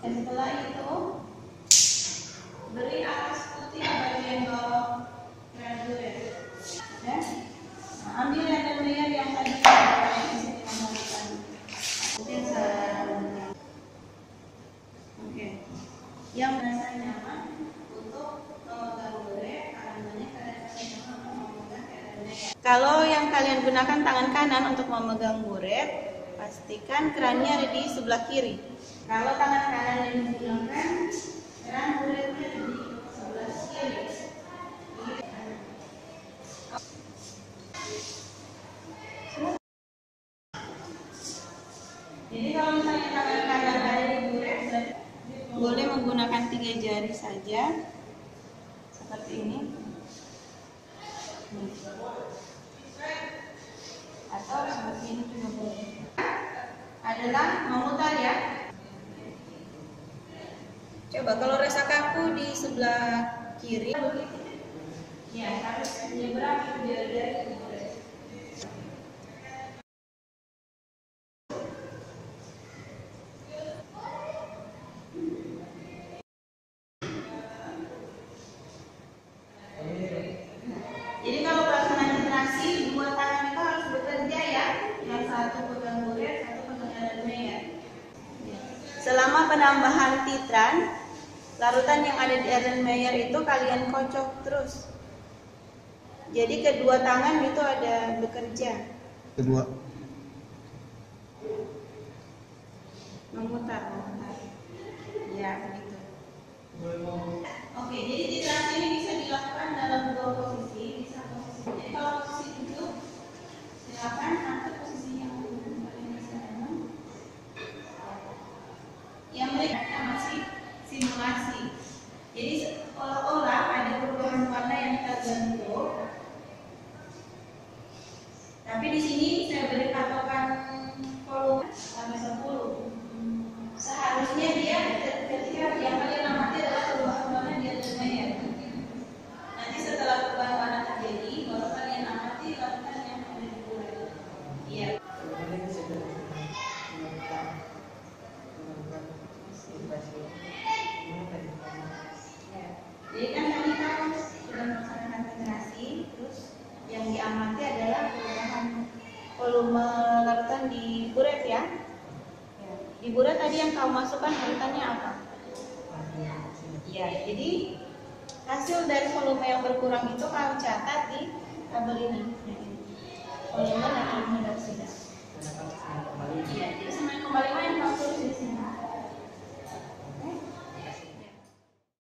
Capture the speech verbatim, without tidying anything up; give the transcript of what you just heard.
Dan setelah itu beri alas putih bagian bawah keran buret. Ya. Nah, ambil leather layer yang tadi saya isi dengan menggunakan. Mungkin saya. Oke. Yang merasa nyaman untuk memegang buret, tangannya kalian nyaman untuk memegang keran layer. Kalau yang kalian gunakan tangan kanan untuk memegang buret, pastikan kerannya ada di sebelah kiri. Kalau tangan kanan yang digunakan, keran buretnya di sebelah kiri. Jadi kalau misalnya tangan kanan ada di buret, boleh menggunakan tiga jari saja, seperti ini. Atau seperti ini juga boleh. Adalah memutar ya. Coba kalau rasa kaku di sebelah kiri, ya harus menyeberang jari-jari. Jadi kalau pelaksanaan interaksi, dua tangan itu harus bekerja ya. Yang satu pegang buret, satu pegang leather layer. Selama penambahan titran, larutan yang ada di Erlenmeyer itu kalian kocok terus. Jadi kedua tangan itu ada bekerja. Kedua. Memutar, memutar. Ya begitu. Oke, jadi titran ini bisa dilakukan dalam dua posisi. Bisa posisi. Jadi kalau posisi duduk, silakan angkat posisi yang paling bisa nyaman. Yang mereka masih simulasi. Jadi seolah-olah ada perubahan warna yang terbentuk. Tapi di sini saya beri patokan volume sampai sepuluh. Seharusnya dia ketika yang kalian amati adalah perubahan warna di Erlenmeyer. Nanti setelah perubahan warna terjadi, baru kalian amati lakukan yang ada di buret. Iya. Jadi kan tadi kan sudah melaksanakan generasi, terus yang diamati adalah perubahan volume larutan di buret ya. Di buret tadi yang kamu masukkan larutannya apa? Ya, jadi hasil dari volume yang berkurang itu kamu catat di tabel ini. Volume